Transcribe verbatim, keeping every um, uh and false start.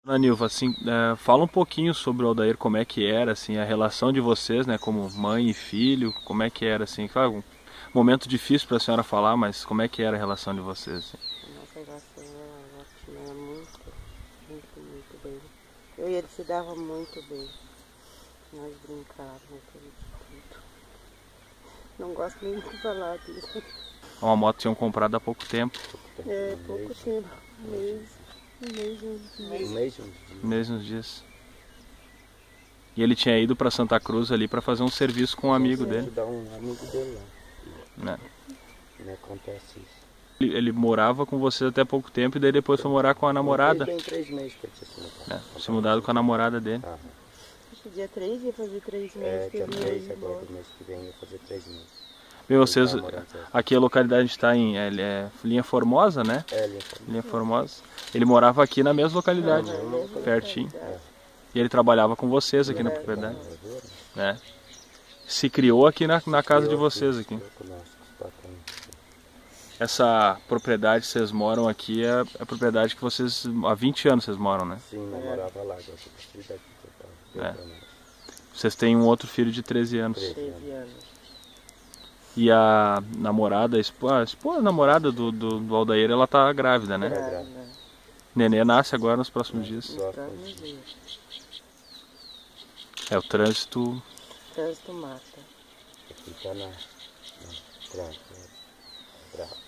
Dona Nilva, assim, é, fala um pouquinho sobre o Aldair, como é que era, assim, a relação de vocês, né, como mãe e filho, como é que era, assim, claro, um momento difícil para a senhora falar, mas como é que era a relação de vocês, assim? A nossa relação era ótima, era muito, muito, muito bem. Eu e ele se dava muito bem. Nós brincávamos tudo, tudo. Não gosto nem de falar disso. Uma moto tinham comprado há pouco tempo. É, pouco tempo, um mês, um mês, um mês. Um mês, uns dias. Mesmos dias. E ele tinha ido para Santa Cruz ali para fazer um serviço com um amigo Vou dele, ajudar um amigo dele lá. né? Não acontece isso. Ele, ele morava com vocês até pouco tempo e daí depois foi morar com a namorada, Tem três meses que ele tinha se mudado. né? Se mudado com a namorada dele. Ah, Acho que dia três ia fazer três é, meses que dia ele ia três ir agora, embora. do mês que vem, ia fazer três meses. Bem, vocês, Ele tá morando aqui. aqui a localidade está em é, é, Linha Formosa, né? É, ele é Linha Formosa. Ele morava aqui na mesma localidade, Não, não, não, pertinho. não. E ele trabalhava com vocês aqui na propriedade, né? Se criou aqui na, na casa de vocês aqui. Essa propriedade que vocês moram aqui é a propriedade que vocês, há vinte anos vocês moram, né? Sim, não morava lá, agora eu preciso daqui que eu É. tava. Vocês têm um outro filho de treze anos. treze anos. E a namorada, a esposa, a, esposa, a namorada do, do, do Aldair, ela tá grávida, né? Grávida. Nenê nasce agora nos próximos dias. Nos próximos dias. É, o trânsito. Trânsito mata. Fica na. na. Pronto. Bravo.